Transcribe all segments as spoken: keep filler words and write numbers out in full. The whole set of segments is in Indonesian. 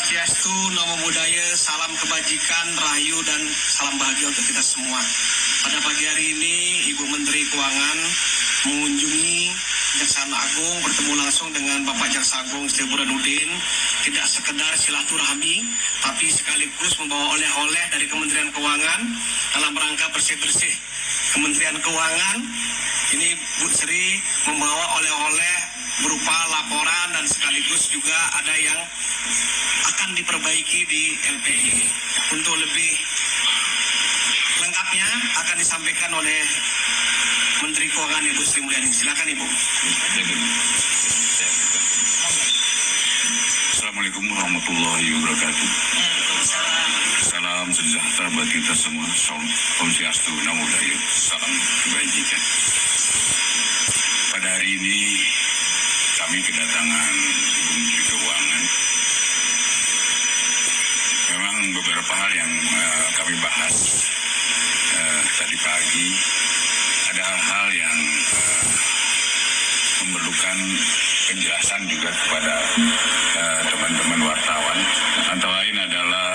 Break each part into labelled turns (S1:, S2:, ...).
S1: Swastiastu, Namo Buddhaya, salam kebajikan, rahayu, dan salam bahagia untuk kita semua. Pada pagi hari ini, Ibu Menteri Keuangan mengunjungi Kejaksaan Agung, bertemu langsung dengan Bapak Jaksa Agung Siti Burhanuddin, tidak sekedar silaturahmi, tapi sekaligus membawa oleh-oleh dari Kementerian Keuangan dalam rangka bersih-bersih Kementerian Keuangan. Ini Bu Sri membawa oleh-oleh berupa laporan dan sekaligus juga ada yang akan diperbaiki di L P I. Untuk lebih lengkapnya akan disampaikan oleh Menteri Keuangan Ibu Sri Mulyani. Silakan Ibu.
S2: Assalamualaikum warahmatullahi wabarakatuh. Salam sejahtera buat kita semua. Om Swastiastu, Namo Buddhaya, salam kebajikan. Pada hari ini kami kedatangan Ibu Menteri Keuangan. Memang beberapa hal yang uh, kami bahas uh, tadi pagi, ada hal-hal yang uh, memerlukan penjelasan juga kepada uh, teman-teman wartawan. Antara lain adalah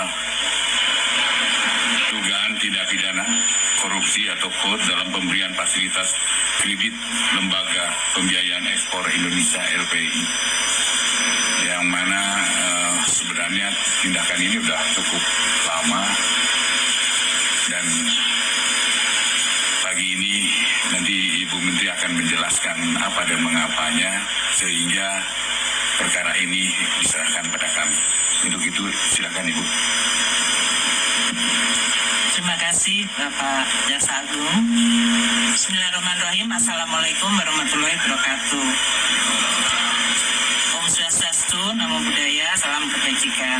S2: dugaan tindak pidana korupsi atau fraud dalam pemberian fasilitas kredit Lembaga Pembiayaan Ekspor Indonesia L P I, yang mana uh, sebenarnya tindakan ini sudah cukup lama, dan pagi ini nanti Ibu Menteri akan menjelaskan apa dan mengapanya sehingga perkara ini diserahkan pada kami. Untuk itu silakan Ibu.
S3: Terima kasih Bapak Jaksa Agung. Bismillahirrahmanirrahim. Assalamualaikum warahmatullahi wabarakatuh. Om Swastiastu, Namo Buddhaya, salam kebajikan.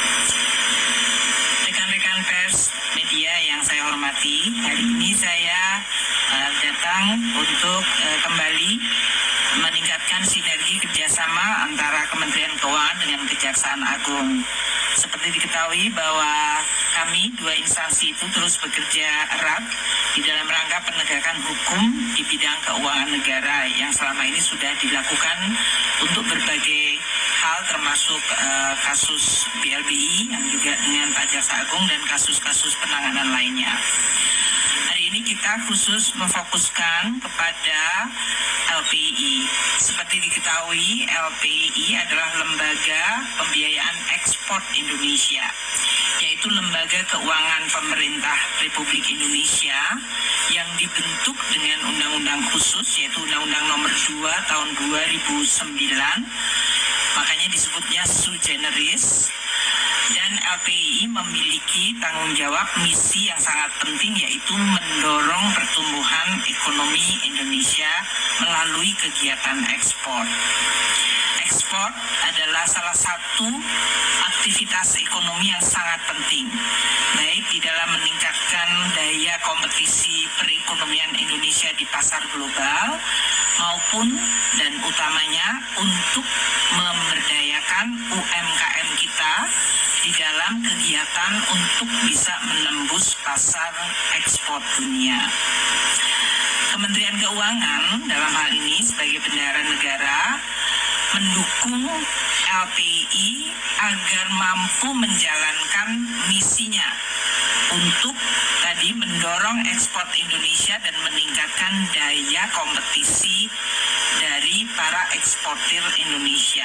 S3: Rekan-rekan pers media yang saya hormati, hari ini saya uh, datang untuk uh, kembali meningkatkan sinergi kerjasama antara Kementerian Keuangan dengan Kejaksaan Agung. Seperti diketahui bahwa kami dua instansi itu terus bekerja erat di dalam rangka penegakan hukum di bidang keuangan negara yang selama ini sudah dilakukan untuk berbagai hal, termasuk uh, kasus B L B I yang juga dengan Pak Jaksa Agung dan kasus-kasus penanganan lainnya. Hari ini kita khusus memfokuskan kepada L P I. Seperti diketahui, L P I adalah Lembaga Pembiayaan Ekspor Indonesia, yaitu lembaga keuangan pemerintah Republik Indonesia yang dibentuk dengan undang-undang khusus, yaitu Undang-Undang Nomor dua Tahun dua ribu sembilan. Makanya disebutnya sui generis. Dan L P I memiliki tanggung jawab misi yang sangat penting, yaitu mendorong pertumbuhan ekonomi Indonesia melalui kegiatan ekspor. Ekspor adalah salah satu aktivitas ekonomi yang sangat penting, baik di dalam meningkatkan daya kompetisi perekonomian Indonesia di pasar global, maupun dan utamanya untuk memberdayakan U M K M kita di dalam kegiatan untuk bisa menembus pasar ekspor dunia. Kementerian Keuangan dalam hal ini sebagai bendahara negara mendukung L P I agar mampu menjalankan misinya untuk tadi mendorong ekspor Indonesia dan meningkatkan daya kompetisi dari para eksportir Indonesia.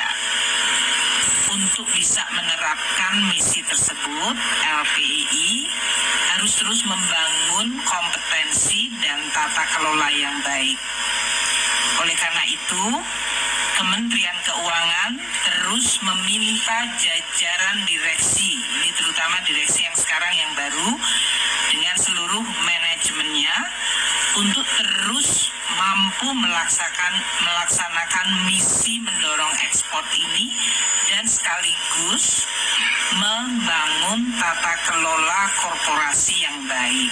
S3: Untuk bisa menerapkan misi tersebut, L P I harus terus membangun kompetensi dan tata kelola yang baik. Oleh karena itu, Kementerian Keuangan terus meminta jajaran direksi, ini terutama direksi yang sekarang yang baru, dengan seluruh manajemennya untuk terus mampu melaksanakan, melaksanakan misi mendorong ekspor ini dan sekaligus membangun tata kelola korporasi yang baik.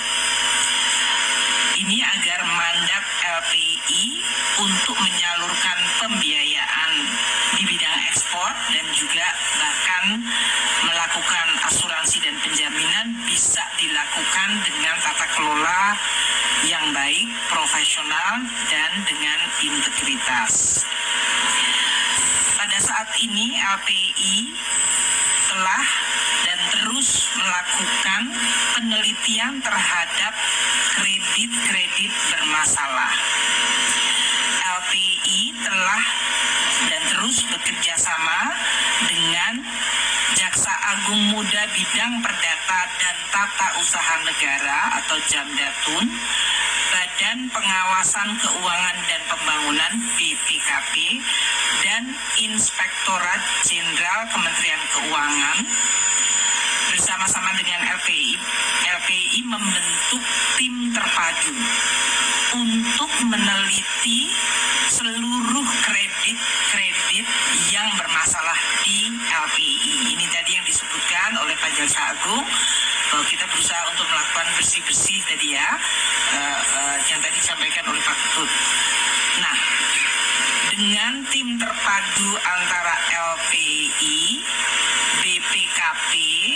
S3: Ini agar mandat L P I untuk menyalurkan pembiayaan di bidang ekspor dan juga bahkan melakukan asuransi dan penjaminan bisa dilakukan dengan tata kelola yang baik, profesional, dan dengan integritas. Pada saat ini L P I telah dan terus melakukan penelitian terhadap kredit-kredit bermasalah. L P I telah dan terus bekerja sama dengan Jaksa Agung Muda Bidang Perdata dan Tata Usaha Negara atau Jamdatun, Badan Pengawasan Keuangan dan Pembangunan B P K P, dan Inspektorat Jenderal Kementerian Keuangan bersama-sama dengan L P I. L P I membentuk tim terpadu untuk meneliti seluruh kredit-kredit yang bermasalah di L P I. Ini tadi yang disebutkan oleh Pak Jaksa Agung, bahwa kita berusaha untuk melakukan bersih-bersih tadi ya, uh, uh, yang tadi disampaikan oleh Pak Ketut. Nah, dengan tim terpadu antara L P I, B P K P,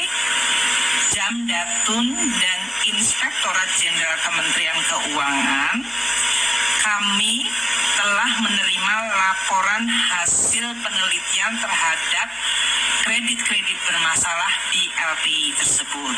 S3: Jamdatun, dan Inspektorat Jenderal Kementerian Keuangan, kami telah menerima laporan hasil penelitian terhadap kredit-kredit bermasalah di L P I tersebut.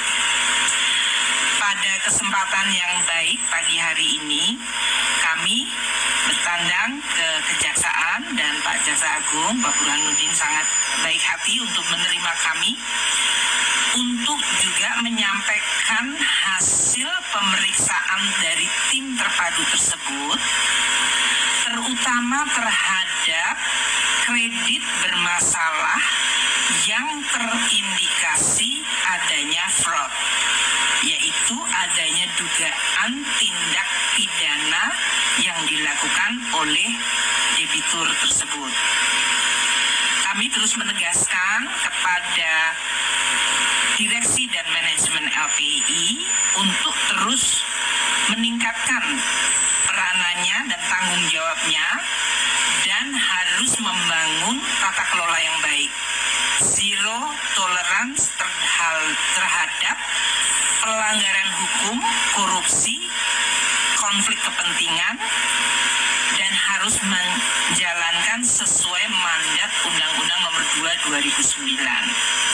S3: Pada kesempatan yang baik pagi hari ini, kami bertandang ke Kejaksaan dan Pak Jaksa Agung, Pak Burhanuddin sangat baik hati untuk menerima kami, untuk juga menyampaikan hasil pemeriksaan dari tim terpadu tersebut, terutama terhadap kredit bermasalah yang terindikasi adanya fraud, yaitu adanya dugaan tindak pidana yang dilakukan oleh debitur tersebut. Kami terus menegaskan kepada direksi dan manajemen L P I untuk terus meningkatkan peranannya dan tanggung jawabnya, dan harus membangun tata kelola yang baik, zero tolerance terhadap pelanggaran hukum, korupsi, konflik kepentingan, dan harus menjalankan sesuai mandat Undang-Undang Nomor dua dua ribu sembilan.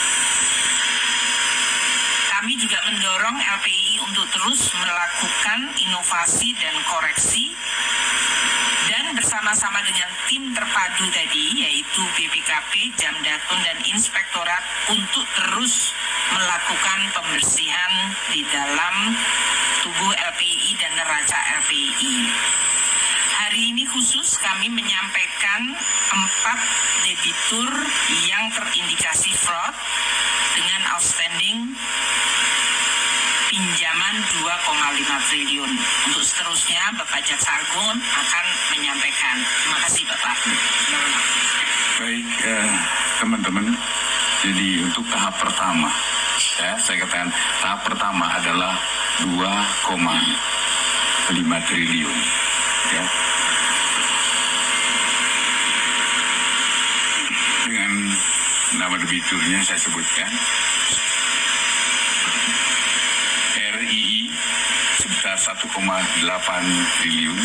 S3: Kami juga mendorong L P I untuk terus melakukan inovasi dan koreksi, dan bersama-sama dengan tim terpadu tadi, yaitu B P K P, Jamdatun, dan Inspektorat, untuk terus melakukan pembersihan di dalam tubuh L P I dan neraca L P I. Hari ini khusus kami menyampaikan empat debitur yang terindikasi fraud dengan outstanding pinjaman dua koma lima triliun. Untuk seterusnya Bapak Jaksa Agung akan menyampaikan. Terima kasih Bapak.
S2: Baik, eh, teman-teman. Jadi untuk tahap pertama, ya saya katakan tahap pertama adalah dua koma lima triliun. Ya. Dengan nama debiturnya saya sebutkan. R I I sebesar satu koma delapan triliun,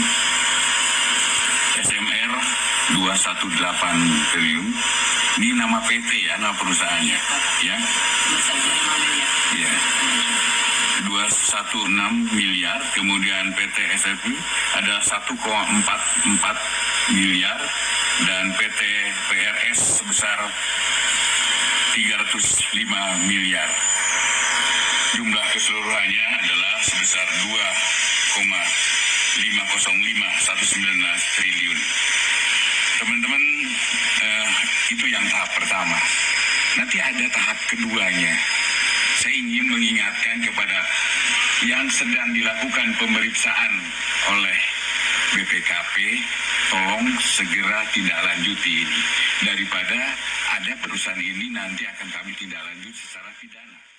S2: S M R dua ratus delapan belas triliun. Ini nama P T ya, nama perusahaannya, ya. Ya. dua ratus enam belas miliar, kemudian P T S F I ada satu koma empat empat miliar, dan P T P R S sebesar tiga ratus lima miliar. Jumlah keseluruhannya adalah sebesar dua koma lima nol lima satu sembilan triliun. Teman-teman, eh, itu yang tahap pertama. Nanti ada tahap keduanya. Saya ingin mengingatkan kepada yang sedang dilakukan pemeriksaan oleh B P K P, tolong segera tindak lanjuti ini. Daripada ada perusahaan ini nanti akan kami tindak lanjut secara pidana.